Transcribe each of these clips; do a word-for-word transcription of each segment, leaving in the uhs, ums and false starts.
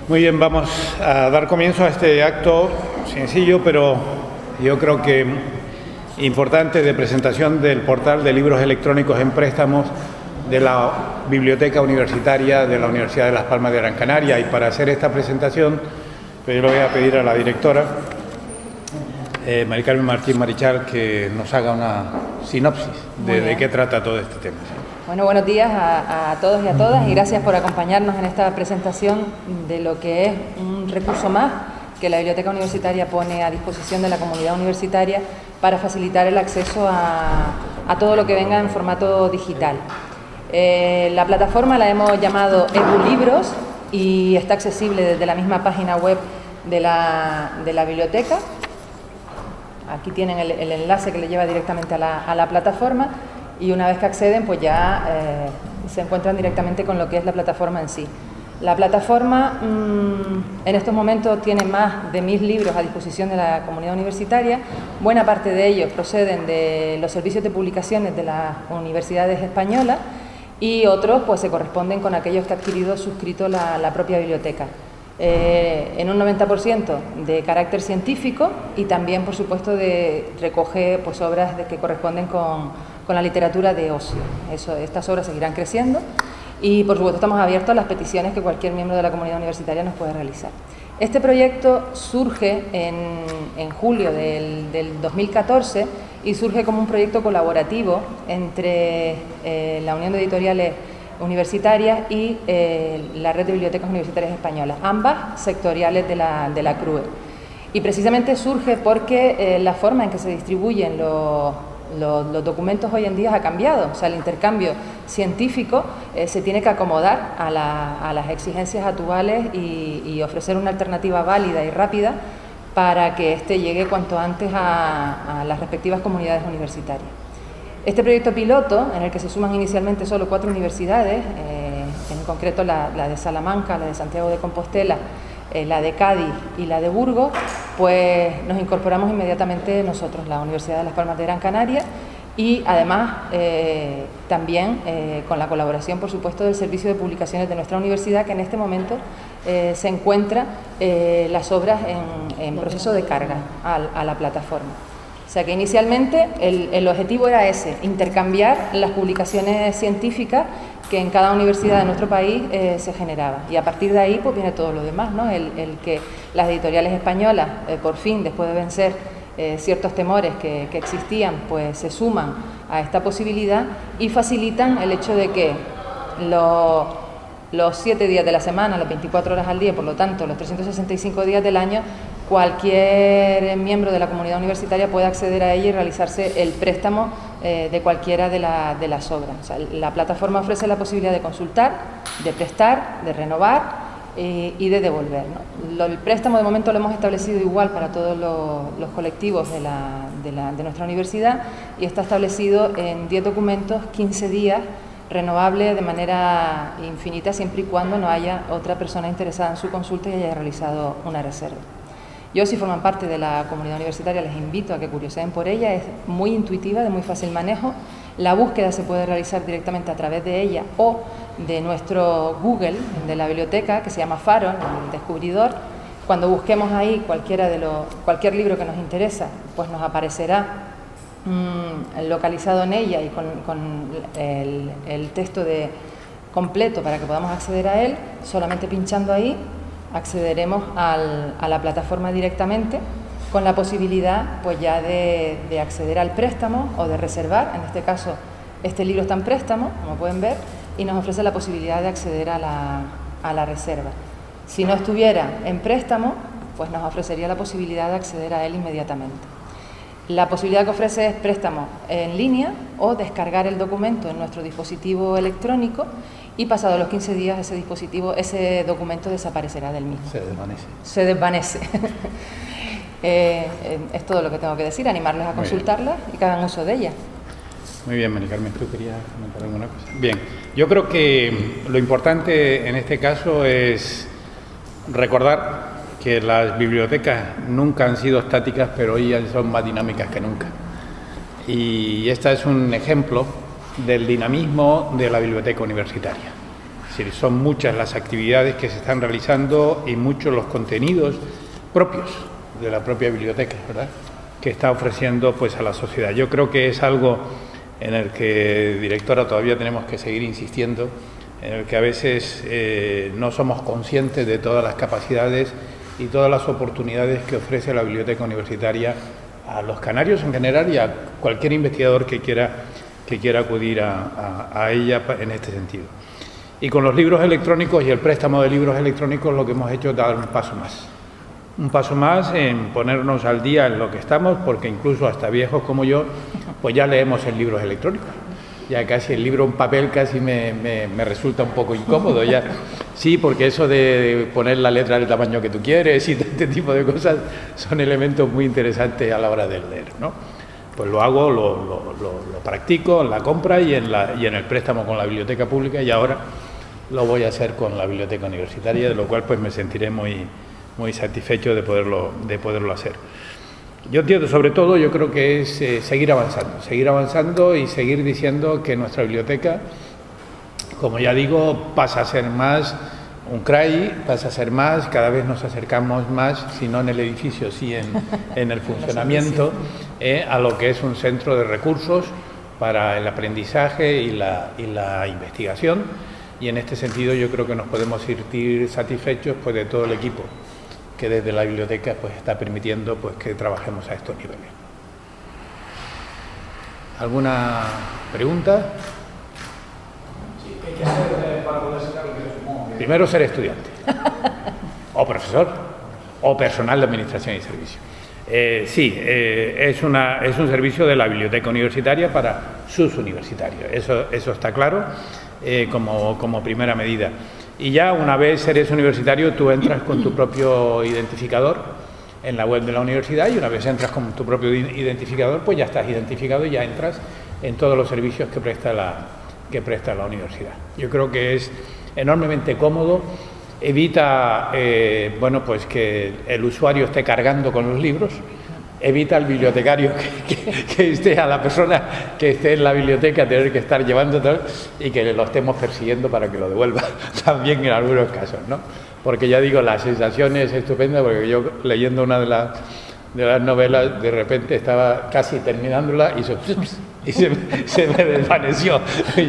Muy bien, vamos a dar comienzo a este acto sencillo, pero yo creo que importante, de presentación del portal de libros electrónicos en préstamos de la Biblioteca Universitaria de la Universidad de Las Palmas de Gran Canaria. Y para hacer esta presentación, pues yo le voy a pedir a la directora, eh, Mari Carmen Martín Marichal, que nos haga una sinopsis de, de qué trata todo este tema. Bueno, buenos días a, a todos y a todas y gracias por acompañarnos en esta presentación de lo que es un recurso más que la Biblioteca Universitaria pone a disposición de la comunidad universitaria para facilitar el acceso a, a todo lo que venga en formato digital. Eh, la plataforma la hemos llamado EduLibros y está accesible desde la misma página web de la, de la biblioteca. Aquí tienen el, el enlace que le lleva directamente a la, a la plataforma. Y una vez que acceden, pues ya eh, se encuentran directamente con lo que es la plataforma en sí. La plataforma mmm, en estos momentos tiene más de mil libros a disposición de la comunidad universitaria. Buena parte de ellos proceden de los servicios de publicaciones de las universidades españolas y otros pues se corresponden con aquellos que ha adquirido o suscrito la, la propia biblioteca. Eh, en un noventa por ciento de carácter científico y también, por supuesto, de, recoge pues, obras de, que corresponden con, con la literatura de ocio. Eso, estas obras seguirán creciendo y, por supuesto, estamos abiertos a las peticiones que cualquier miembro de la comunidad universitaria nos puede realizar. Este proyecto surge en, en julio del, del dos mil catorce y surge como un proyecto colaborativo entre eh, la Unión de Editoriales Universitarias y eh, la Red de Bibliotecas Universitarias Españolas, ambas sectoriales de la, de la C R U E. Y precisamente surge porque eh, la forma en que se distribuyen los, los, los documentos hoy en día ha cambiado. O sea, el intercambio científico eh, se tiene que acomodar a, la, a las exigencias actuales y, y ofrecer una alternativa válida y rápida para que éste llegue cuanto antes a, a las respectivas comunidades universitarias. Este proyecto piloto, en el que se suman inicialmente solo cuatro universidades, eh, en concreto la, la de Salamanca, la de Santiago de Compostela, eh, la de Cádiz y la de Burgos, pues nos incorporamos inmediatamente nosotros, la Universidad de Las Palmas de Gran Canaria, y además eh, también eh, con la colaboración, por supuesto, del Servicio de Publicaciones de nuestra universidad, que en este momento eh, se encuentra eh, las obras en, en proceso de carga a, a la plataforma. O sea que inicialmente el, el objetivo era ese, intercambiar las publicaciones científicas que en cada universidad de nuestro país eh, se generaba. Y a partir de ahí pues viene todo lo demás, ¿no? El, el que las editoriales españolas, eh, por fin, después de vencer eh, ciertos temores que, que existían, pues se suman a esta posibilidad y facilitan el hecho de que lo, los siete días de la semana, las veinticuatro horas al día, por lo tanto los trescientos sesenta y cinco días del año, cualquier miembro de la comunidad universitaria puede acceder a ella y realizarse el préstamo eh, de cualquiera de, la, de las obras. O sea, la plataforma ofrece la posibilidad de consultar, de prestar, de renovar eh, y de devolver, ¿no? Lo, el préstamo de momento lo hemos establecido igual para todos los, los colectivos de, la, de, la, de nuestra universidad y está establecido en diez documentos, quince días, renovable de manera infinita siempre y cuando no haya otra persona interesada en su consulta y haya realizado una reserva. Yo, si forman parte de la comunidad universitaria, les invito a que curioseen por ella. Es muy intuitiva, de muy fácil manejo. La búsqueda se puede realizar directamente a través de ella o de nuestro Google, de la biblioteca, que se llama Faro, el descubridor. Cuando busquemos ahí cualquiera de los, cualquier libro que nos interesa, pues nos aparecerá mmm, localizado en ella y con, con el, el texto de, completo para que podamos acceder a él. Solamente pinchando ahí accederemos al, a la plataforma directamente con la posibilidad pues ya de, de acceder al préstamo o de reservar. En este caso este libro está en préstamo, como pueden ver, y nos ofrece la posibilidad de acceder a la, a la reserva. Si no estuviera en préstamo, pues nos ofrecería la posibilidad de acceder a él inmediatamente. La posibilidad que ofrece es préstamo en línea o descargar el documento en nuestro dispositivo electrónico y pasados los quince días ese dispositivo, ese documento desaparecerá del mismo. Se desvanece. Se desvanece. eh, es todo lo que tengo que decir, animarles a consultarla y que hagan uso de ella. Muy bien, Mari Carmen, ¿tú querías comentar alguna cosa? Bien, yo creo que lo importante en este caso es recordar que las bibliotecas nunca han sido estáticas, pero hoy ya son más dinámicas que nunca. Y este es un ejemplo del dinamismo de la biblioteca universitaria. Es decir, son muchas las actividades que se están realizando y muchos los contenidos propios de la propia biblioteca, ¿verdad?, que está ofreciendo pues a la sociedad. Yo creo que es algo en el que, directora, todavía tenemos que seguir insistiendo, en el que a veces eh, no somos conscientes de todas las capacidades y todas las oportunidades que ofrece la biblioteca universitaria a los canarios en general y a cualquier investigador que quiera, que quiera acudir a, a, a ella en este sentido. Y con los libros electrónicos y el préstamo de libros electrónicos lo que hemos hecho es dar un paso más. Un paso más en ponernos al día en lo que estamos, porque incluso hasta viejos como yo, pues ya leemos en libros electrónicos. Ya casi el libro en papel casi me, me, me resulta un poco incómodo. Ya, sí, porque eso de poner la letra del tamaño que tú quieres y este tipo de cosas son elementos muy interesantes a la hora de leer, ¿no? Pues lo hago, lo, lo, lo, lo practico en la compra y en, la, y en el préstamo con la biblioteca pública, y ahora lo voy a hacer con la biblioteca universitaria, de lo cual pues me sentiré muy, muy satisfecho de poderlo, de poderlo hacer. Yo entiendo, sobre todo, yo creo que es eh, seguir avanzando, seguir avanzando y seguir diciendo que nuestra biblioteca, como ya digo, pasa a ser más un C R A I, pasa a ser más, cada vez nos acercamos más, si no en el edificio, sí en, en el funcionamiento, eh, a lo que es un centro de recursos para el aprendizaje y la, y la investigación, y en este sentido yo creo que nos podemos sentir satisfechos pues, de todo el equipo que desde la biblioteca pues, está permitiendo pues, que trabajemos a estos niveles. ¿Alguna pregunta? Sí, ¿qué hay que hacer para poder sacar lo que yo supongo? Primero, ser estudiante, o profesor, o personal de administración y servicio. Eh, sí, eh, es, una, es un servicio de la biblioteca universitaria para sus universitarios, eso, eso está claro, eh, como, como primera medida. Y ya una vez eres universitario, tú entras con tu propio identificador en la web de la universidad, y una vez entras con tu propio identificador, pues ya estás identificado y ya entras en todos los servicios que presta la, que presta la universidad. Yo creo que es enormemente cómodo, evita eh, bueno, pues que el usuario esté cargando con los libros, evita al bibliotecario que, que, que esté a la persona que esté en la biblioteca tener que estar llevando todo, y que lo estemos persiguiendo para que lo devuelva también en algunos casos, ¿no? Porque ya digo, la sensación es estupenda, porque yo leyendo una de las, de las novelas, de repente estaba casi terminándola y se, y se, se me desvaneció.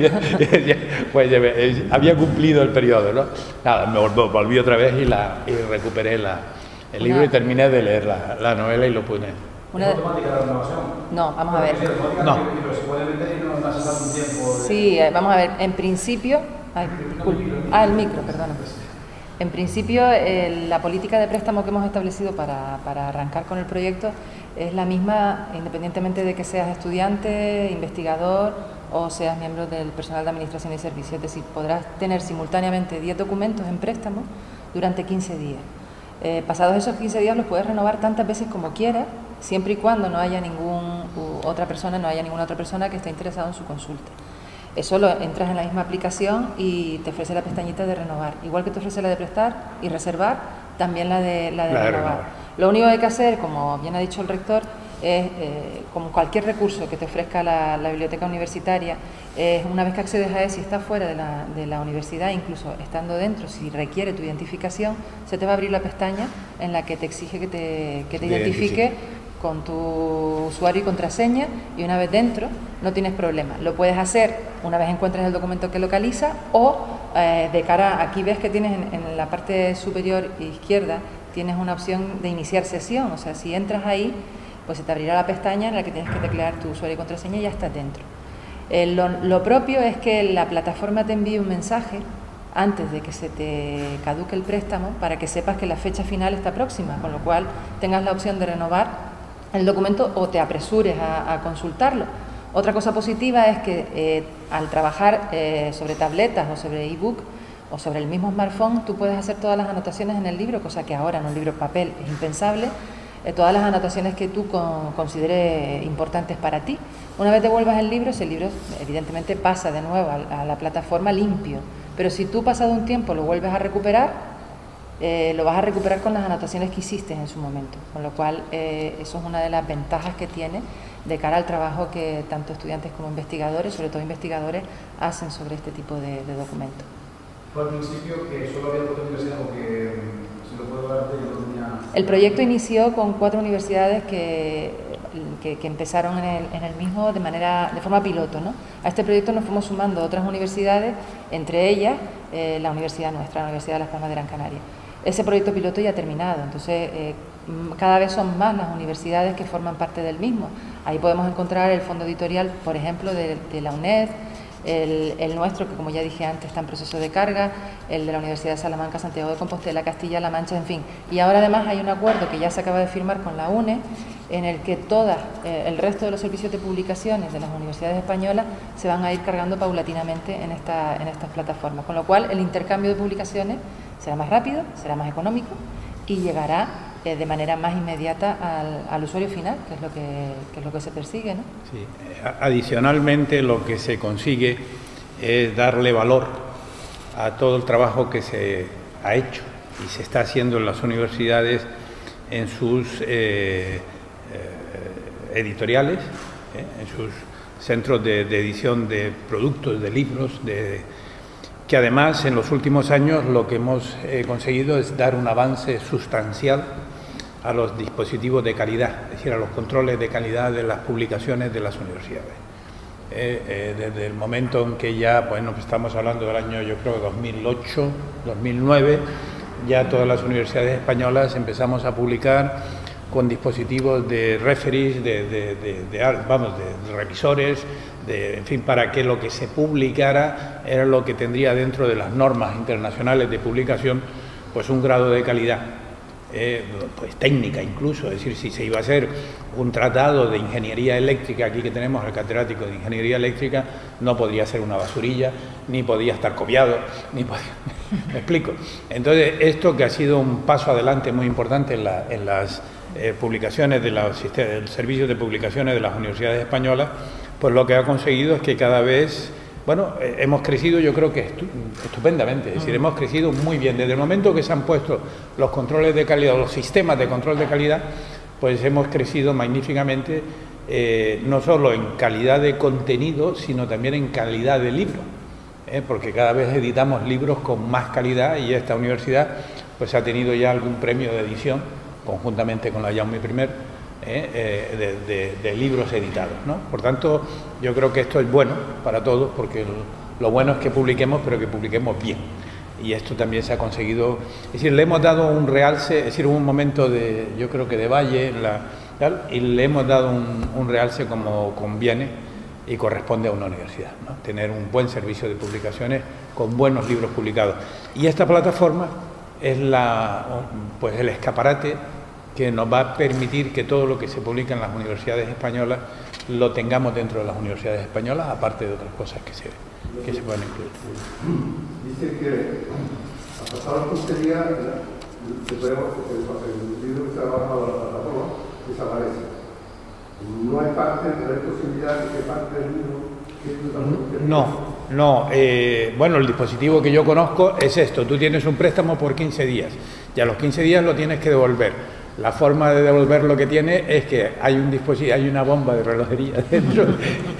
Pues había cumplido el periodo, ¿no? Nada, me volví otra vez y, la, y recuperé la... el libro, y terminé de leer la, la novela y lo pude. ¿Una automática la renovación? No, vamos a ver. No. Pero se puede meter y no necesita un tiempo. De... Sí, vamos a ver. En principio, ay, ah, el micro, perdona. En principio, eh, la política de préstamo que hemos establecido para, para arrancar con el proyecto es la misma, independientemente de que seas estudiante, investigador o seas miembro del personal de administración y servicios. Es decir, podrás tener simultáneamente diez documentos en préstamo durante quince días. Eh, pasados esos quince días los puedes renovar tantas veces como quieras, siempre y cuando no haya ningún u, otra persona, no haya ninguna otra persona que esté interesada en su consulta. Eso lo entras en la misma aplicación y te ofrece la pestañita de renovar, igual que te ofrece la de prestar y reservar, también la de, la de la renovar. de renovar. Lo único que hay que hacer, como bien ha dicho el rector, es, eh, como cualquier recurso que te ofrezca la, la biblioteca universitaria, es una vez que accedes a él, si estás fuera de la, de la universidad, incluso estando dentro, si requiere tu identificación, se te va a abrir la pestaña en la que te exige que te, que te identifique con tu usuario y contraseña, y una vez dentro no tienes problema. Lo puedes hacer una vez encuentres el documento que localiza, o eh, de cara, aquí ves que tienes en, en la parte superior izquierda, tienes una opción de iniciar sesión, o sea, si entras ahí, pues se te abrirá la pestaña en la que tienes que teclear tu usuario y contraseña y ya estás dentro. Eh, lo, lo propio es que la plataforma te envíe un mensaje antes de que se te caduque el préstamo, para que sepas que la fecha final está próxima, con lo cual tengas la opción de renovar el documento o te apresures a, a consultarlo. Otra cosa positiva es que eh, al trabajar eh, sobre tabletas o sobre ebook o sobre el mismo smartphone, tú puedes hacer todas las anotaciones en el libro, cosa que ahora en un libro papel es impensable, eh, todas las anotaciones que tú con, consideres importantes para ti. Una vez devuelvas el libro, ese libro evidentemente pasa de nuevo a, a la plataforma limpio, pero si tú pasado un tiempo lo vuelves a recuperar, Eh, lo vas a recuperar con las anotaciones que hiciste en su momento, con lo cual eh, eso es una de las ventajas que tiene de cara al trabajo que tanto estudiantes como investigadores, sobre todo investigadores, hacen sobre este tipo de, de documentos. Fue al principio que solo había cuatro universidades, porque si lo puedo darte, yo tenía... El proyecto inició con cuatro universidades que, que, que empezaron en el, en el mismo de manera de forma piloto, ¿no? A este proyecto nos fuimos sumando otras universidades, entre ellas eh, la universidad nuestra, la Universidad de Las Palmas de Gran Canaria. Ese proyecto piloto ya ha terminado, entonces eh, cada vez son más las universidades que forman parte del mismo. Ahí podemos encontrar el fondo editorial, por ejemplo, de, de la UNED, el, el nuestro, que como ya dije antes está en proceso de carga, el de la Universidad de Salamanca, Santiago de Compostela, Castilla-La Mancha, en fin. Y ahora además hay un acuerdo que ya se acaba de firmar con la UNE, en el que todas, eh, el resto de los servicios de publicaciones de las universidades españolas se van a ir cargando paulatinamente en, esta, en estas plataformas, con lo cual el intercambio de publicaciones será más rápido, será más económico y llegará eh, de manera más inmediata al, al usuario final, que es lo que, que es lo que se persigue, ¿no? Sí. Adicionalmente, lo que se consigue es darle valor a todo el trabajo que se ha hecho y se está haciendo en las universidades en sus eh, eh, editoriales, eh, en sus centros de, de edición de productos, de libros, de, que además en los últimos años lo que hemos eh, conseguido es dar un avance sustancial a los dispositivos de calidad, es decir, a los controles de calidad de las publicaciones de las universidades. Eh, eh, desde el momento en que ya, bueno, estamos hablando del año, yo creo, dos mil ocho, dos mil nueve, ya todas las universidades españolas empezamos a publicar con dispositivos de referees, de, de, de, de, vamos, de revisores, de, en fin, para que lo que se publicara era lo que tendría dentro de las normas internacionales de publicación, pues un grado de calidad, eh, pues técnica incluso, es decir, si se iba a hacer un tratado de ingeniería eléctrica, aquí que tenemos el catedrático de ingeniería eléctrica, no podría ser una basurilla, ni podía estar copiado, ni podía... ¿Me explico? Entonces, esto que ha sido un paso adelante muy importante en, la, en las eh, publicaciones de los servicios de publicaciones de las universidades españolas, pues lo que ha conseguido es que cada vez, bueno, eh, hemos crecido, yo creo que estu estupendamente, es decir, hemos crecido muy bien. Desde el momento que se han puesto los controles de calidad, los sistemas de control de calidad, pues hemos crecido magníficamente, eh, no solo en calidad de contenido, sino también en calidad de libro. Eh, porque cada vez editamos libros con más calidad y esta universidad pues ha tenido ya algún premio de edición conjuntamente con la Jaume primer eh, eh, de, de, de libros editados, ¿no? Por tanto, yo creo que esto es bueno para todos, porque el, lo bueno es que publiquemos, pero que publiquemos bien, y esto también se ha conseguido. Es decir, le hemos dado un realce, es decir, hubo un momento de, yo creo que de valle en la, tal, y le hemos dado un, un realce como conviene y corresponde a una universidad, ¿no? Tener un buen servicio de publicaciones con buenos libros publicados. Y esta plataforma es la, pues el escaparate que nos va a permitir que todo lo que se publica en las universidades españolas lo tengamos dentro de las universidades españolas, aparte de otras cosas que se, que se pueden incluir. Dice que a pasar los quince días el, el libro que se ha bajado a la plataforma desaparece. ¿No hay parte, no hay posibilidad de que parte del libro? No, no. Eh, bueno, el dispositivo que yo conozco es esto. Tú tienes un préstamo por quince días y a los quince días lo tienes que devolver. La forma de devolver lo que tiene es que hay un dispositivo, hay una bomba de relojería dentro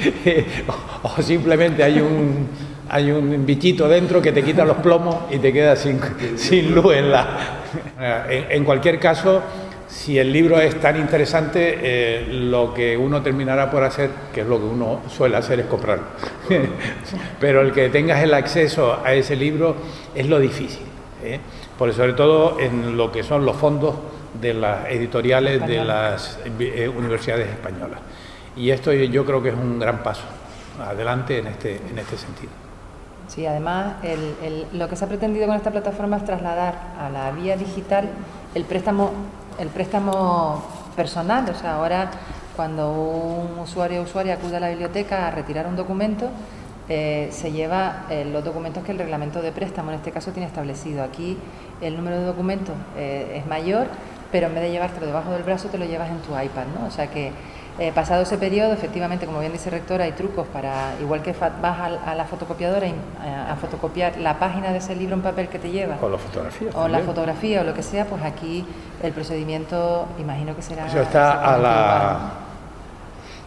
o, o simplemente hay un, hay un bichito dentro que te quita los plomos y te quedas sin, sin luz en la... En, en cualquier caso, si el libro es tan interesante, eh, lo que uno terminará por hacer, que es lo que uno suele hacer, es comprarlo. Pero el que tengas el acceso a ese libro es lo difícil, ¿eh? Por sobre todo en lo que son los fondos de las editoriales de las eh, universidades españolas. Y esto yo creo que es un gran paso adelante en este, en este sentido. Sí, además el, el, lo que se ha pretendido con esta plataforma es trasladar a la vía digital el préstamo el préstamo personal. O sea, ahora cuando un usuario o usuaria acude a la biblioteca a retirar un documento, eh, se lleva eh, los documentos que el reglamento de préstamo en este caso tiene establecido. Aquí el número de documentos eh, es mayor, pero en vez de llevártelo debajo del brazo te lo llevas en tu iPad, ¿no? O sea que eh, pasado ese periodo, efectivamente, como bien dice el rector, hay trucos para, igual que vas a, a la fotocopiadora y, a, a fotocopiar la página de ese libro en papel que te lleva, o la fotografía, o la fotografía o lo que sea, pues aquí el procedimiento, imagino que será... Eso está a la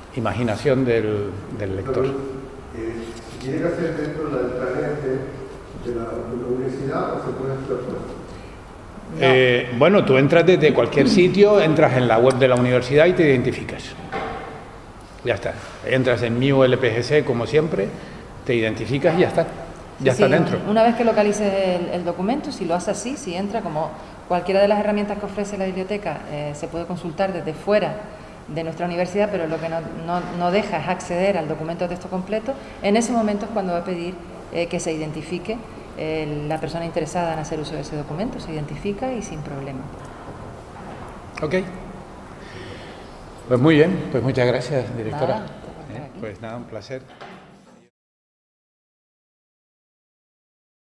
imaginación del, del lector. Pero, eh, si tiene que hacer dentro del planete, de la, de la universidad o se puede hacer fuera? No. Eh, bueno, tú entras desde cualquier sitio, entras en la web de la universidad y te identificas. Ya está. Entras en mi U L P G C como siempre, te identificas y ya está. Ya sí, está dentro. Una vez que localices el, el documento, si lo hace así, si entra como cualquiera de las herramientas que ofrece la biblioteca, eh, se puede consultar desde fuera de nuestra universidad, pero lo que no, no, no deja es acceder al documento de texto completo. En ese momento es cuando va a pedir eh, que se identifique eh, la persona interesada en hacer uso de ese documento, se identifica y sin problema. Ok. Pues muy bien, pues muchas gracias, directora. Nada, eh, pues nada, un placer.